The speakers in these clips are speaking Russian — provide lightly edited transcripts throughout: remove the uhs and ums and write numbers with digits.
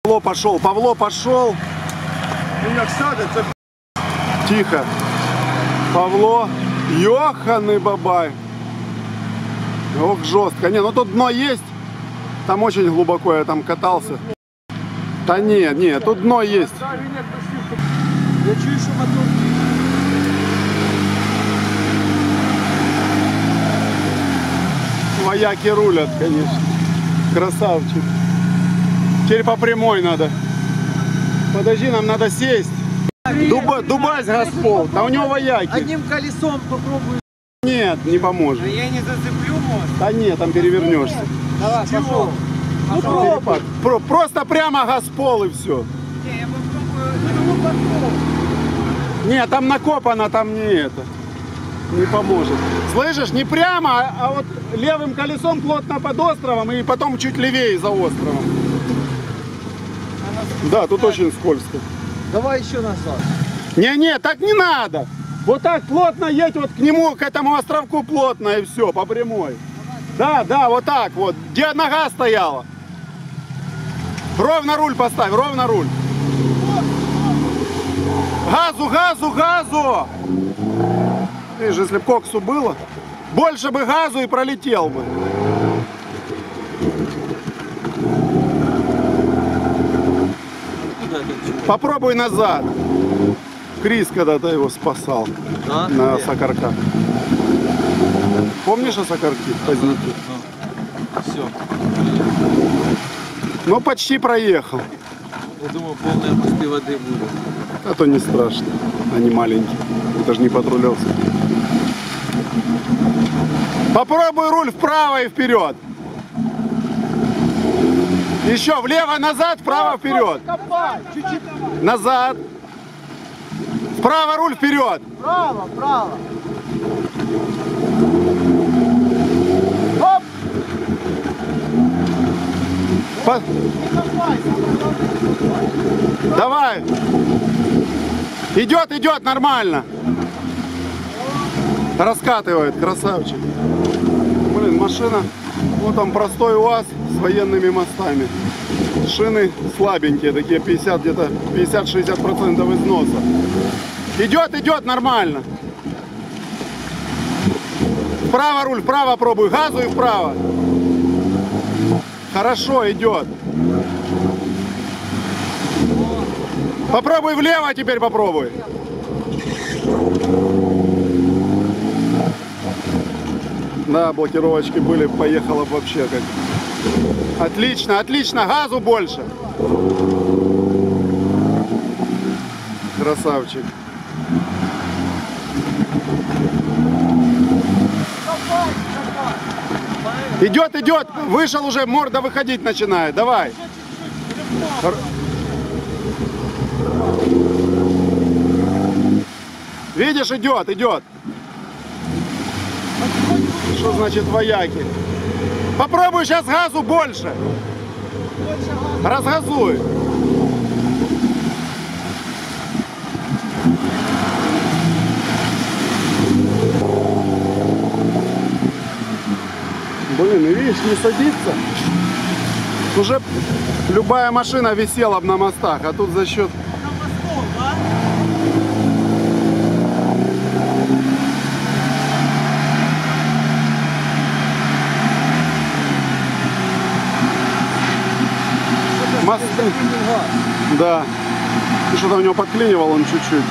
Павло пошел, Павло пошел. Ну як садиться. Тихо. Павло. Ёханый бабай. Ох, жестко. Не, ну тут дно есть. Там очень глубоко, я там катался. Да нет, нет, тут дно есть. Я чую, що мотор. Вояки рулят, конечно. Красавчик. Теперь по прямой надо. Подожди, нам надо сесть. Дубась Госпол. Да у него вояки. Одним колесом попробуй. Нет, не поможет. Я не зацеплю, может? Да нет, там перевернешься. Давай, пошел. Ну, пробуй. Просто прямо Госпол и все. Не, я попробую. Нет, там накопано, там не это. Не поможет. Слышишь, не прямо, а вот левым колесом плотно под островом и потом чуть левее за островом. Да, тут очень скользко. Давай еще назад. Не-не, так не надо. Вот так плотно едь вот к нему, к этому островку плотно и все, по прямой. Да, да, вот так вот, где нога стояла. Ровно руль поставь, ровно руль. Газу, газу, газу! Видишь, если бы коксу было, больше бы газу и пролетел бы. Попробуй назад. Крис когда-то его спасал на Сокарках. Помнишь о Сокарке? Поздняки? Все. Ну, почти проехал. Я думаю, полная пустой воды будет. А то не страшно. Они маленькие. Это же не патрулевцы. Попробуй руль вправо и вперед. Еще влево, назад, вправо, вперед. Назад. Вправо руль вперед. Право, право. Оп! Давай. Идет, идет, нормально. Раскатывает, красавчик. Блин, машина. Вот там простой УАЗ с военными мостами. Шины слабенькие, такие 50, где-то 50-60% износа. Идет, идет, нормально. Вправо руль, вправо пробуй, газу и вправо. Хорошо, идет. Попробуй влево, теперь попробуй. Да, блокировочки были, поехала вообще как. Отлично, отлично, газу больше. Красавчик. Идет, идет, вышел уже, морда выходить начинает, давай. Видишь, идет, идет. Что значит вояки? Попробуй сейчас газу больше. Разгазуй. Блин, и видишь, не садится. Уже любая машина висела бы на мостах, а тут за счет... Мосты. Да. И что-то у него подклинивал он чуть-чуть.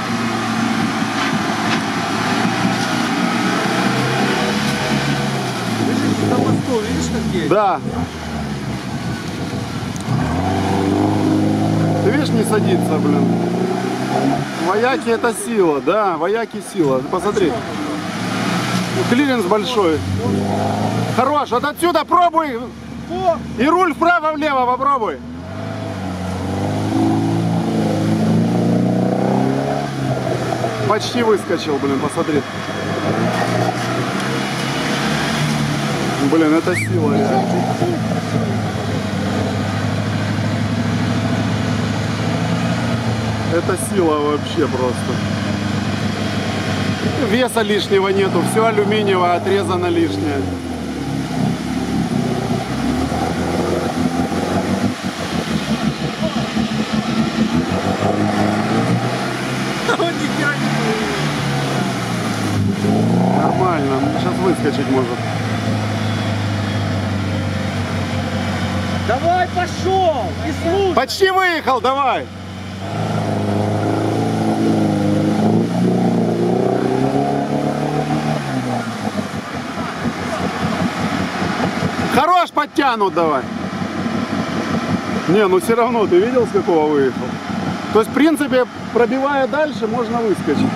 На мосту, видишь, как есть? Да. Ты видишь, не садится, блин. Вояки это сила, да, вояки сила. Посмотри. Клиренс большой. Хорош, вот отсюда пробуй. И руль вправо-влево попробуй. Почти выскочил, блин, посмотри. Блин, это сила. Это сила вообще просто. Веса лишнего нету, все алюминиевое, отрезано лишнее. нормально. Сейчас выскочить может. Давай, пошел! И слушай! Почти выехал, давай! Хорош, подтянут давай. Не, ну все равно, ты видел, с какого выехал? То есть, в принципе, пробивая дальше, можно выскочить.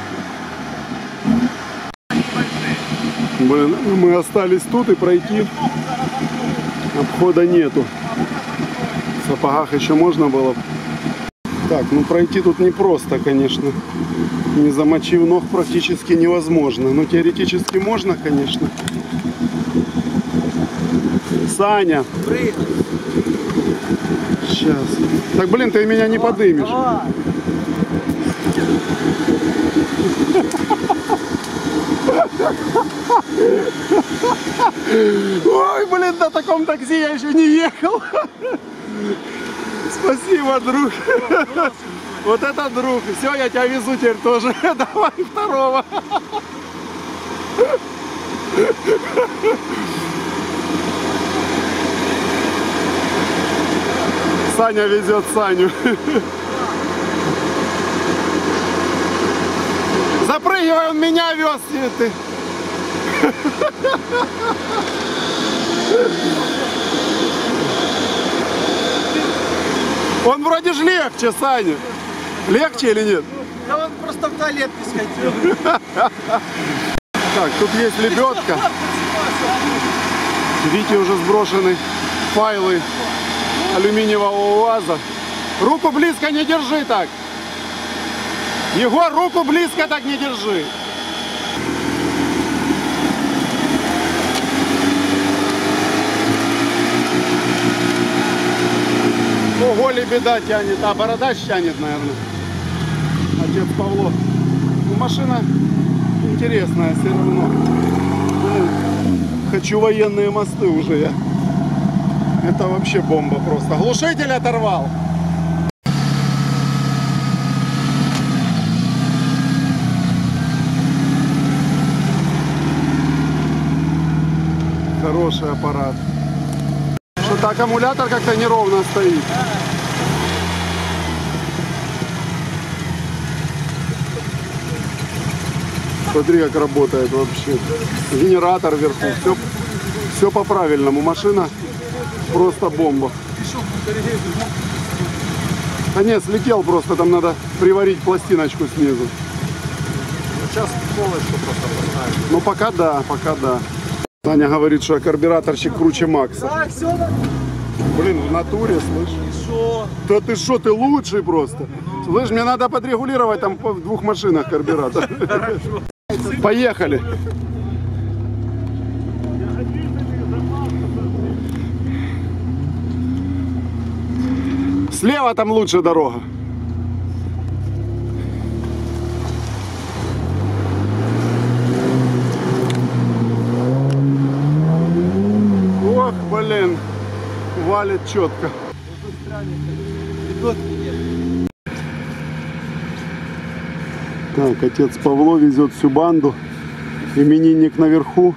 Блин, мы остались тут и пройти обхода нету. В сапогах еще можно было. Так, ну пройти тут непросто, конечно. Не замочив ног практически невозможно. Но теоретически можно, конечно. Саня. Сейчас. Так, блин, ты меня не подымешь. Ой, блин, на таком такси я еще не ехал. Спасибо, друг. Вот это друг. Все, я тебя везу теперь тоже. Давай второго. Саня везет Саню. Запрыгивай, он меня вез. Ты. Он вроде же легче, Саня. Легче или нет? Да он просто в туалет не сходил. Так, тут есть лебедка. Видите, уже сброшены файлы алюминиевого УАЗа. Руку близко не держи так. Егор, руку близко так не держи. Ого, лебеда тянет, а бородач тянет, наверное. Отец Павло. Ну, машина интересная все равно. Блин, хочу военные мосты уже я. Это вообще бомба просто. Глушитель оторвал. Хороший аппарат. Что-то аккумулятор как-то неровно стоит. Смотри, как работает вообще. Генератор вверху. Все по-правильному. Машина просто бомба. А нет, слетел просто. Там надо приварить пластиночку снизу. Сейчас полностью просто поставим. Ну пока да, пока да. Таня говорит, что карбюраторщик круче Макса. Так, все. Блин, в натуре, слышь? Шо? Да ты что, ты лучший просто. Слышь, мне надо подрегулировать там в двух машинах карбюратор. Поехали. Слева там лучше дорога. Ох, блин, валит четко. Так, отец Павло везет всю банду. Именинник наверху.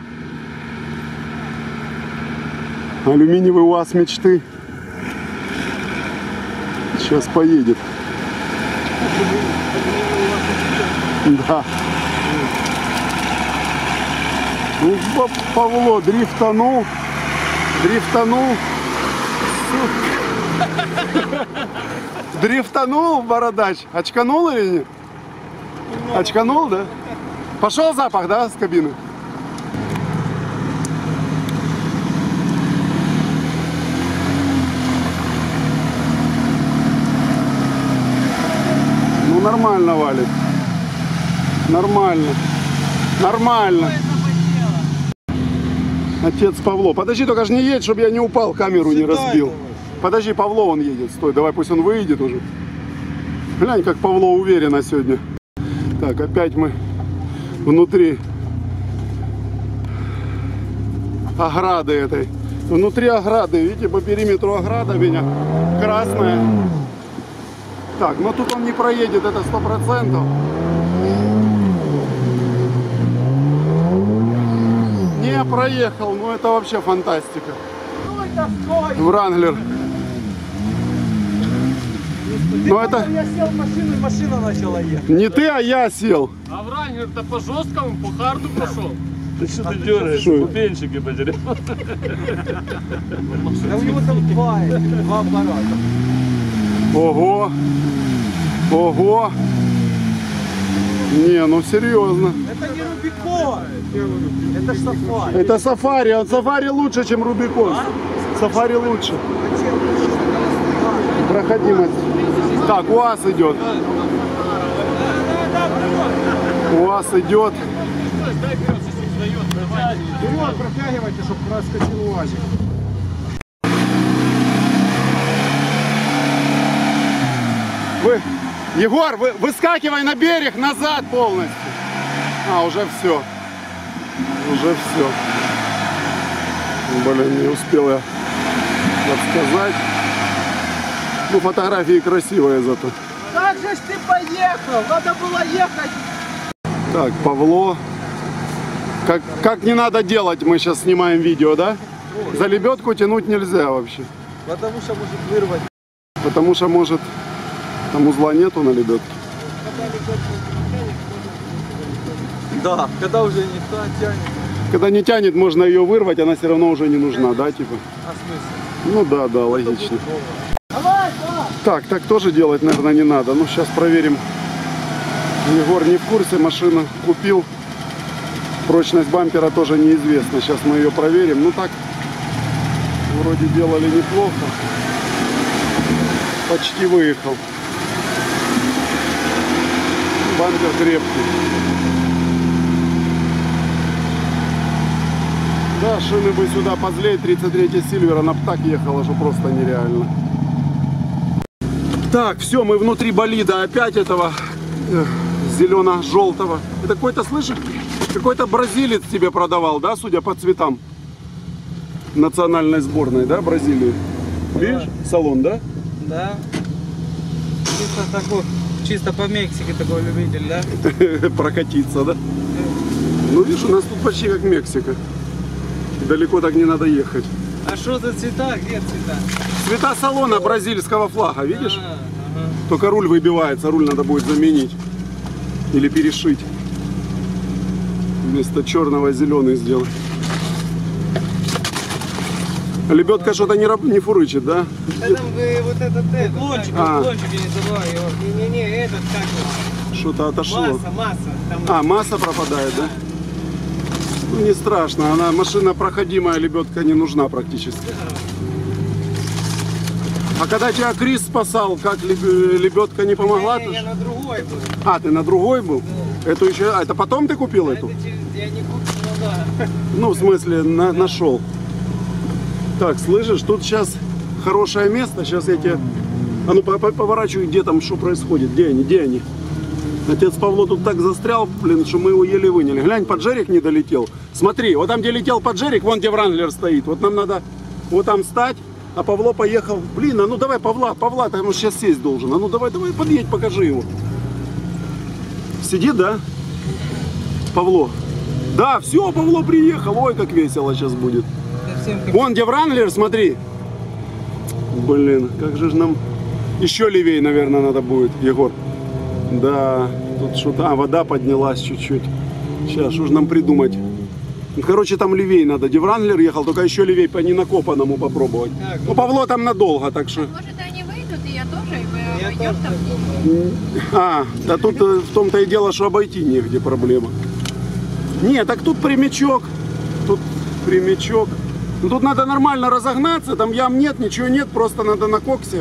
Алюминиевый УАЗ мечты. Сейчас поедет. Да. Ну, Павло дрифтанул. Дрифтанул, бородач. Очканул или нет? Очканул, да? Пошел запах, да, с кабины? Ну, нормально валит. Нормально. Нормально. Отец Павло. Подожди, только же не едь, чтобы я не упал, камеру не разбил. Подожди, Павло он едет. Стой, давай пусть он выйдет уже. Глянь, как Павло уверенно сегодня. Так, опять мы внутри ограды этой. Внутри ограды, видите, по периметру ограда меня красная. Так, но тут он не проедет, это 100%. Не, проехал. Ну это вообще фантастика. Стой-то, стой! Вранглер. Ну это Я сел в машину, и машина начала ехать. не ты, а я сел. А Врангер-то по жесткому, по харду пошел. Ты что ты дергаешь? Что? Ступенчики потерял. Да у него там два аппарата. Ого. Ого. Не, ну серьезно. Это не Рубикон. Это ж Сафари. Это Сафари. А Сафари лучше, чем Рубикон. Сафари лучше. Проходимость. Так, УАЗ идет. УАЗ идет. Вперед, протягивайте, чтобы проскочил УАЗик. Егор, выскакивай на берег назад полностью. А, уже все. Уже все. Блин, не успел я подсказать. Ну, фотографии красивые зато. Как же ж ты поехал? Надо было ехать. Так, Павло. Как не надо делать, мы сейчас снимаем видео, да? За лебедку тянуть нельзя вообще. Потому что может вырвать. Потому что может там узла нету на лебедке. Да, когда уже никто тянет. Когда не тянет, можно ее вырвать, она все равно уже не нужна, да, типа? А смысл? Ну да, да, логично. Давай, да! Так тоже делать, наверное, не надо. Ну, сейчас проверим. Егор не в курсе, машину купил. Прочность бампера тоже неизвестна. Сейчас мы ее проверим. Ну так, вроде делали неплохо. Почти выехал. Бампер крепкий. Да, шины бы сюда позлей. 33-й Silver, она бы так ехала, что просто нереально. Так, все, мы внутри болида опять этого зелено-желтого. Это какой-то, слышишь, какой-то бразилец тебе продавал, да, судя по цветам национальной сборной, да, Бразилии. Видишь, салон, да? Да. Чисто такой, чисто по Мексике такой любитель, да? Прокатиться, да? Ну, видишь, у нас тут почти как Мексика. Далеко так не надо ехать. А что за цвета? Где цвета? Цвета салона бразильского флага, видишь? Ага. Только руль выбивается, руль надо будет заменить. Или перешить. Вместо черного зеленый сделать. Лебедка что-то не фурычит, да? Да там вы вот этот уклончик, А. уклончик, я не забываю его. Не-не-не, этот как его? Что-то отошло. Масса. Там А, масса пропадает, да? Ну, не страшно, она машина проходимая, лебедка не нужна практически. А когда тебя Крис спасал, как лебедка не помогла? я на другой был. А, ты на другой был? Эту еще, это потом ты купил эту? Я не купил, ну да. Ну, в смысле, нашел. Так, слышишь, тут сейчас хорошее место, сейчас я тебе... А ну, поворачивай, где там, что происходит, где они? Отец Павло тут так застрял, блин, что мы его еле выняли. Глянь, поджерик не долетел. Смотри, вот там, где летел поджерик, вон где Вранглер стоит. Вот нам надо вот там встать, а Павло поехал. Блин, а ну давай Павла, там он сейчас сесть должен. А ну давай, подъедь, покажи его. Сидит, да? Павло. Да, все, Павло приехал. Ой, как весело сейчас будет. Совсем как... Вон где Вранглер, смотри. Блин, как же нам... Еще левее, наверное, надо будет, Егор. Да, тут что-то... А, вода поднялась чуть-чуть. Сейчас, что же нам придумать? Ну, короче, там левее надо. Где Вранглер ехал, только еще левее по ненакопанному попробовать. Так, Ну, Павло там надолго, так что... Может, они выйдут, и я тоже, и мы Я обойдем тоже там. А, да тут в том-то и дело, что обойти негде проблема. Не, так тут прямичок. Тут прямичок. Ну, тут надо нормально разогнаться, там ям нет, ничего нет, просто надо на коксе.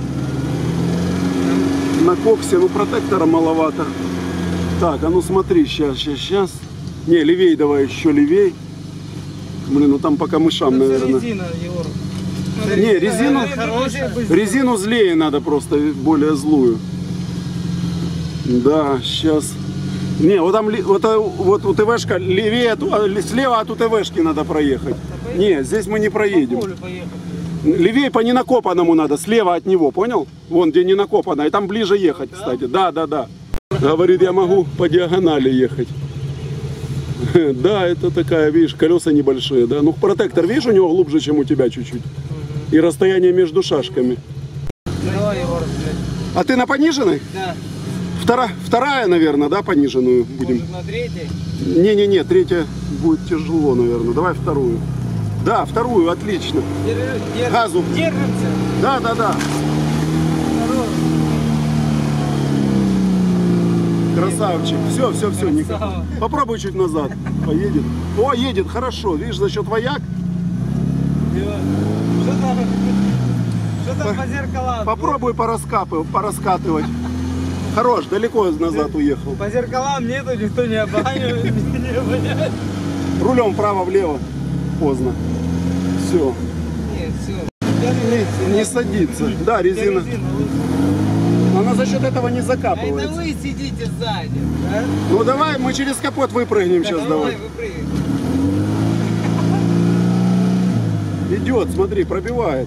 На коксе, ну протектора маловато. Так, а ну смотри, сейчас. Не, левей давай, еще левей. Блин, ну там по камышам, Тут наверное. резина, Егор. Не, резину, Хорошая. резину злее надо просто, более злую. Да, сейчас. Не, вот там вот УТВшка левее, слева от УТВшки надо проехать. Не, здесь мы не проедем. По полю поехать. Левее по ненакопанному надо, слева от него, понял? Вон где не накопано, и там ближе ехать, кстати. Да. Говорит, я могу по диагонали ехать. Да, это такая, видишь, колеса небольшие, да. Ну, протектор, видишь, у него глубже, чем у тебя чуть-чуть. И расстояние между шашками. Давай его разглядь. А ты на пониженной? Да. Вторая, наверное, да, пониженную будем? Может, на третьей? Не-не-не, третья будет тяжело, наверное. Давай вторую. Да, вторую, отлично. Газу. Держимся. Да. Красавчик. Все, Николай. Красава. Попробуй чуть назад. Поедет. О, едет, хорошо. Видишь, за счет вояк. Что там по зеркалам? Попробуй пораскатывать. Хорош, далеко назад уехал. По зеркалам нету, никто не обманывает. Не понять. Рулем вправо-влево. Поздно. Все. Нет, все. Не садится. Да, резина. Она за счет этого не А это закапывается. вы сидите сзади, да? Ну давай, мы через капот выпрыгнем сейчас, давай. выпрыгивай. Идет, смотри, пробивает.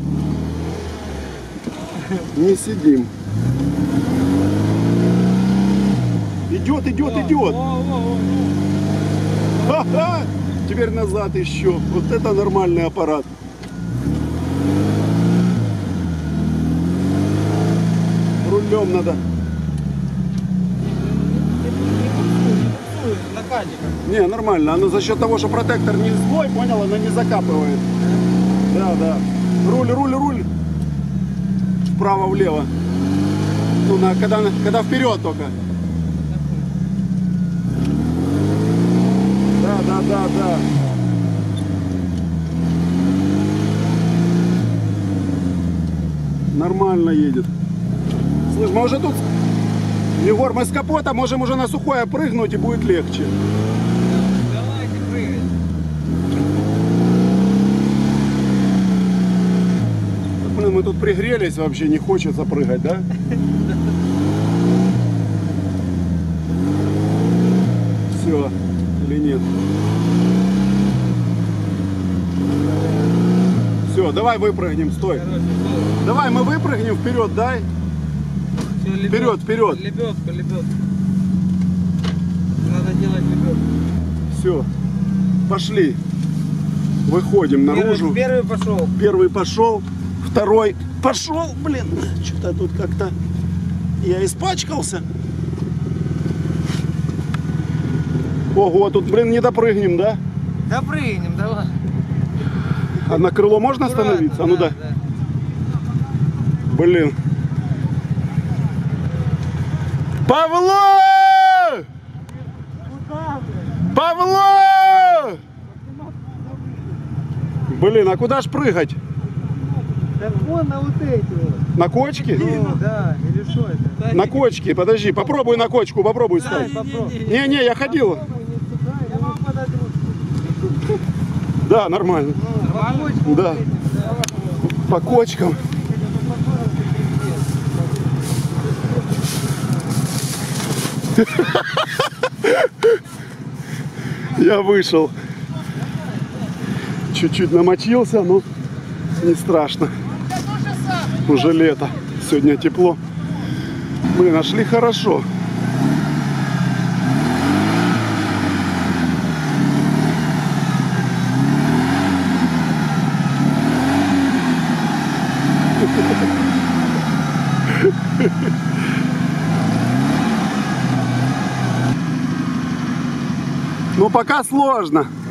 Не сидим. Идет. Ха-ха! Теперь назад еще. Вот это нормальный аппарат. Рулем надо. Накатиком. Не, нормально. Оно за счет того, что протектор не злой, понял, она не закапывает. Да. Руль. Вправо-влево. Ну, когда вперед только. Да. Нормально едет. Слышь, мы уже тут... Егор, мы с капота можем уже на сухое прыгнуть и будет легче. Давайте прыгать. Блин, мы тут пригрелись, вообще не хочется прыгать, да? Все, или нет? Все, давай выпрыгнем, стой. Давай мы выпрыгнем, вперед дай. Вперед. Лебедку. Надо делать лебедку. Все, пошли. Выходим наружу. Первый пошел. Второй пошел. Блин, что-то тут как-то я испачкался. Ого, тут, блин, не допрыгнем, да? Допрыгнем, давай. А на крыло можно остановиться? А ну да. Блин. Павло! Павло! Блин, а куда ж прыгать? Так вон на вот эти вот. На кочке? Да, или что это? На кочке, подожди, попробуй на кочку, попробуй стать. Не, я ходил. Да, нормально. Да. По кочкам. Я вышел. Чуть-чуть намочился, но не страшно. Уже лето. Сегодня тепло. Мы нашли хорошо. Ну пока сложно.